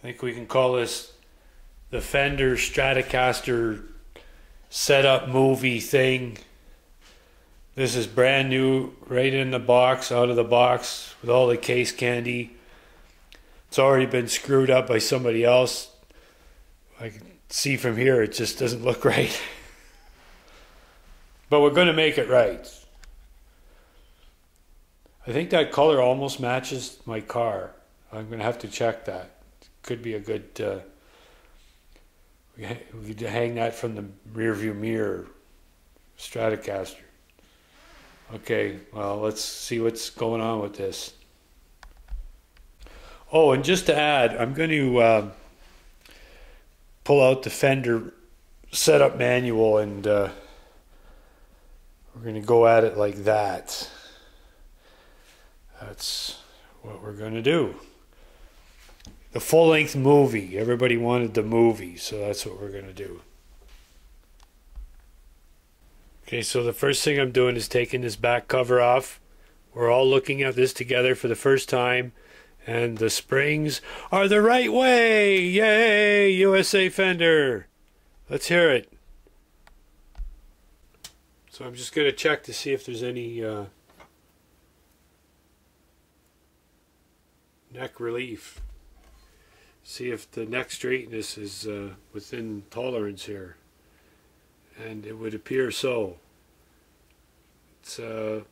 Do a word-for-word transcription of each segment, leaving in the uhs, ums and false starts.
I think we can call this the Fender Stratocaster setup movie thing. This is brand new, right in the box, out of the box, with all the case candy. It's already been screwed up by somebody else. I can see from here it just doesn't look right. But we're going to make it right. I think that color almost matches my car. I'm going to have to check that. Could be a good... Uh, we could hang that from the rear view mirror. Stratocaster. Okay, well, let's see what's going on with this. Oh, and just to add, I'm going to uh, pull out the Fender setup manual, and uh, we're going to go at it like that. That's what we're going to do. The full-length movie. Everybody wanted the movie, so that's what we're going to do. Okay, so the first thing I'm doing is taking this back cover off. We're all looking at this together for the first time, and the springs are the right way! Yay! U S A Fender! Let's hear it. So I'm just going to check to see if there's any uh, neck relief. See if the neck straightness is uh, within tolerance here. And it would appear so. It's uh,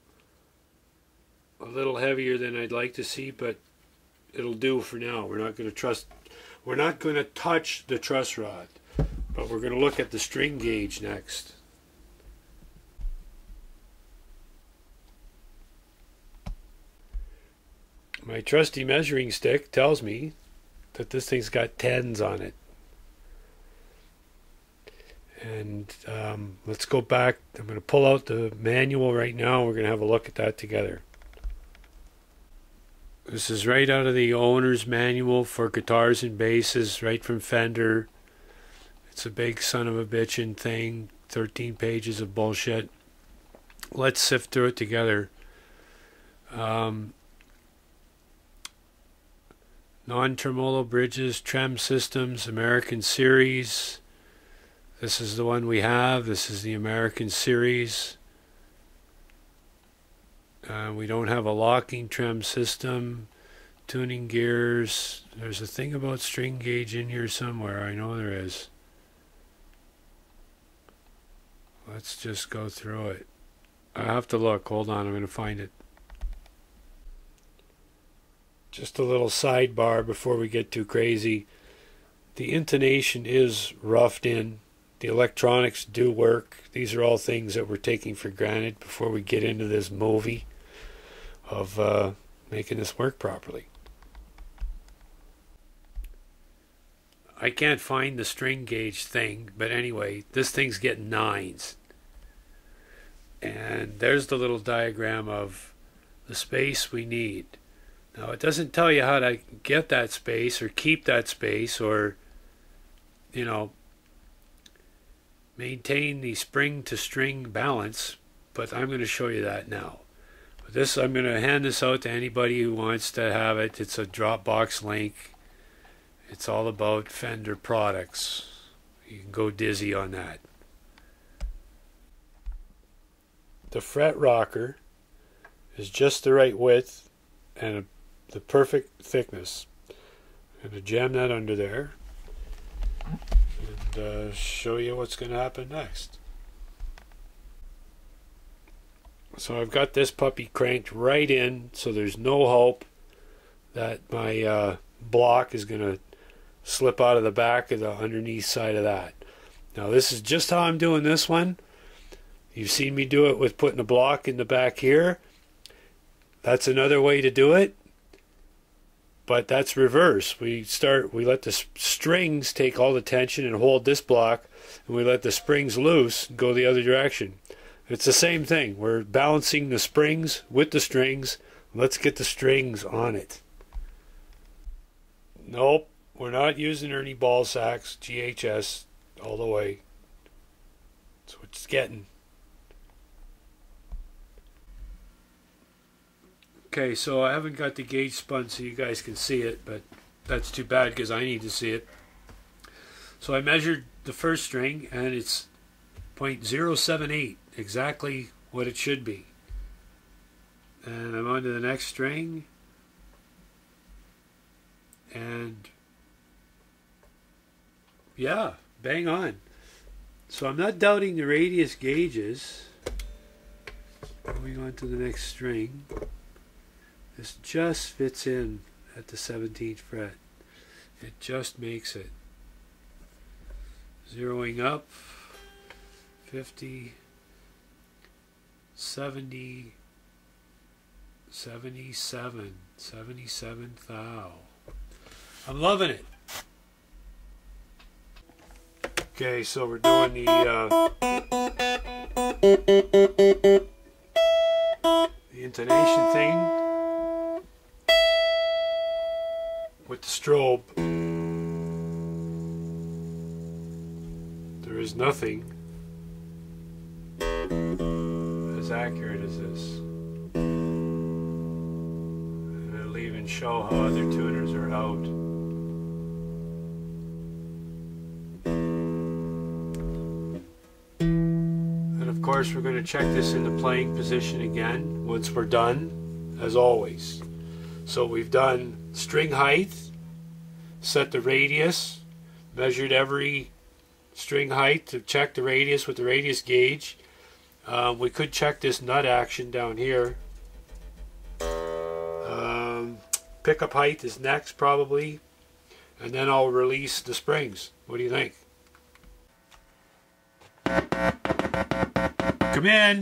a little heavier than I'd like to see, but it'll do for now. We're not going to trust. We're not going to touch the truss rod, but we're going to look at the string gauge next. My trusty measuring stick tells me that this thing's got tens on it. And um, let's go back. I'm going to pull out the manual right now. We're going to have a look at that together. This is right out of the owner's manual for guitars and basses, right from Fender. It's a big son of a bitchin' thing. thirteen pages of bullshit. Let's sift through it together. Um, Non-tremolo bridges, trem systems, American series. This is the one we have. This is the American series. Uh, we don't have a locking trem system. Tuning gears. There's a thing about string gauge in here somewhere. I know there is. Let's just go through it. I have to look. Hold on. I'm going to find it. Just a little sidebar before we get too crazy. The intonation is roughed in. The electronics do work. These are all things that we're taking for granted before we get into this movie of uh, making this work properly. I can't find the string gauge thing, but anyway, this thing's getting nines. And there's the little diagram of the space we need. Now, it doesn't tell you how to get that space or keep that space or, you know, maintain the spring-to-string balance, but I'm going to show you that now. But this, I'm going to hand this out to anybody who wants to have it. It's a Dropbox link. It's all about Fender products. You can go dizzy on that. The fret rocker is just the right width and a the perfect thickness. I'm going to jam that under there and uh, show you what's going to happen next. So I've got this puppy cranked right in, so there's no hope that my uh, block is going to slip out of the back of the underneath side of that. Now this is just how I'm doing this one. You've seen me do it with putting a block in the back here. That's another way to do it. But that's reverse. We start, we let the strings take all the tension and hold this block, and we let the springs loose and go the other direction. It's the same thing. We're balancing the springs with the strings. Let's get the strings on it. Nope, we're not using Ernie ball sacks, G H S, all the way. That's what it's getting. Okay, so I haven't got the gauge spun so you guys can see it, but that's too bad because I need to see it. So I measured the first string and it's zero point zero seven eight, exactly what it should be. And I'm on to the next string, and yeah, bang on. So I'm not doubting the radius gauges. Going on to the next string. This just fits in at the seventeenth fret. It just makes it. Zeroing up, fifty, seventy, seventy-seven, seventy-seven thou. I'm loving it. Okay, so we're doing the uh, the intonation thing with the strobe. There is nothing as accurate as this. And it'll even show how other tuners are out. Of course, we're going to check this in the playing position again once we're done, as always. So we've done string height, set the radius, measured every string height to check the radius with the radius gauge. Um, we could check this nut action down here. Um, pickup height is next probably, and then I'll release the springs. What do you think? Come in.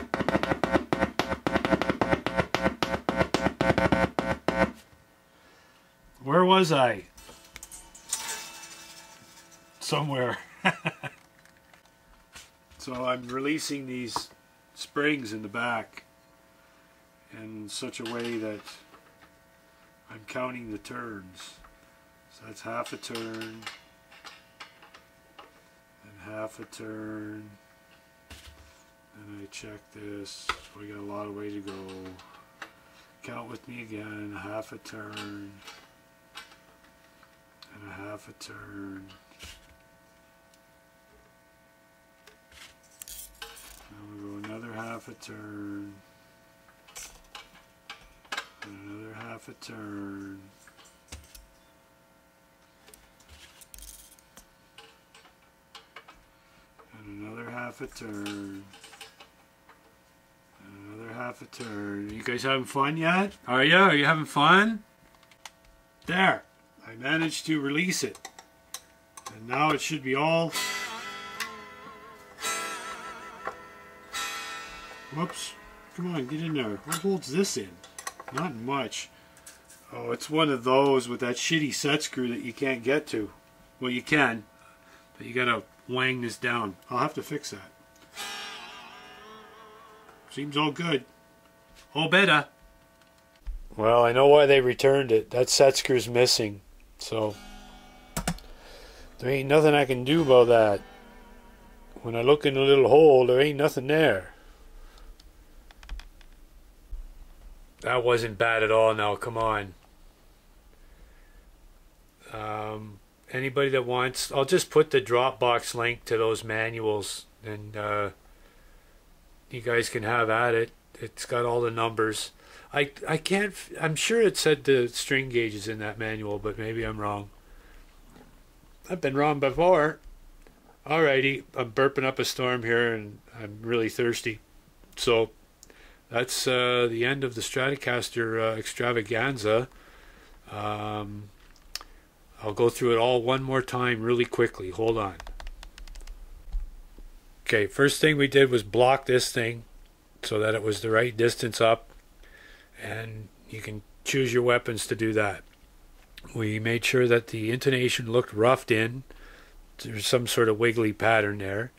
Where was I? Somewhere. So I'm releasing these springs in the back in such a way that I'm counting the turns. So that's half a turn and half a turn. And I check this. We got a lot of way to go. Count with me again. Half a turn and a half a turn. Now we go another half a turn and another half a turn. And another half a turn. Another half a turn. You guys having fun yet? Are you? Are you having fun? There. I managed to release it. And now it should be all... Whoops. Come on, get in there. What holds this in? Not much. Oh, it's one of those with that shitty set screw that you can't get to. Well, you can. But you gotta wang this down. I'll have to fix that. Seems all good. All better. Well, I know why they returned it. That set screw's missing. So, there ain't nothing I can do about that. When I look in the little hole, there ain't nothing there. That wasn't bad at all now, come on. Um, anybody that wants, I'll just put the Dropbox link to those manuals and uh, you guys can have at it. It's got all the numbers. I, I can't, I'm sure it said the string gauges in that manual, but maybe I'm wrong. I've been wrong before. Alrighty, I'm burping up a storm here and I'm really thirsty. So that's uh, the end of the Stratocaster uh, extravaganza. Um, I'll go through it all one more time really quickly. Hold on. Okay, first thing we did was block this thing so that it was the right distance up. And you can choose your weapons to do that. We made sure that the intonation looked roughed in. There's some sort of wiggly pattern there.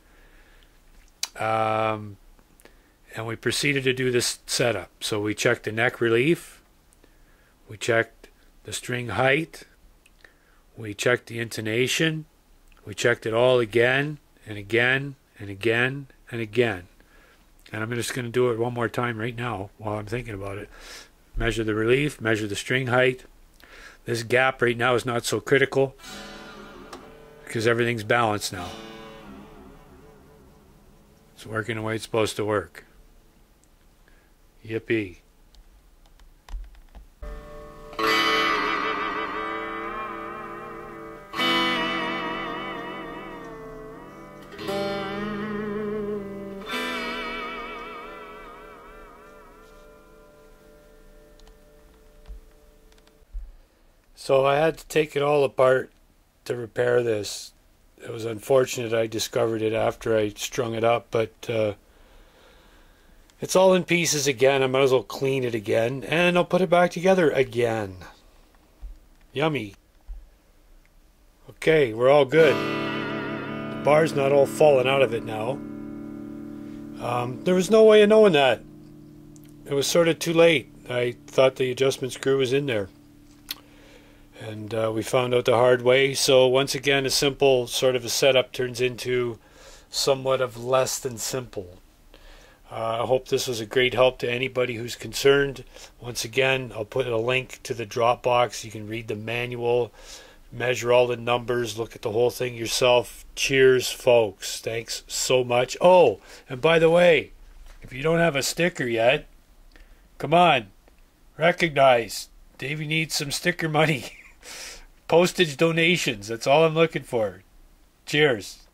Um, and we proceeded to do this setup. So we checked the neck relief. We checked the string height. We checked the intonation. We checked it all again and again and again and again. And I'm just going to do it one more time right now while I'm thinking about it. Measure the relief, measure the string height. This gap right now is not so critical because everything's balanced now. It's working the way it's supposed to work. Yippee. So I had to take it all apart to repair this. It was unfortunate I discovered it after I strung it up, but uh, it's all in pieces again. I might as well clean it again, and I'll put it back together again. Yummy. Okay, we're all good. The bar's not all falling out of it now. Um, there was no way of knowing that. It was sort of too late. I thought the adjustment screw was in there. And uh, we found out the hard way. So once again, a simple sort of a setup turns into somewhat of less than simple. Uh, I hope this was a great help to anybody who's concerned. Once again, I'll put a link to the Dropbox. You can read the manual, measure all the numbers, look at the whole thing yourself. Cheers, folks. Thanks so much. Oh, and by the way, if you don't have a sticker yet, come on, recognize. Davey needs some sticker money. Postage donations, that's all I'm looking for. Cheers.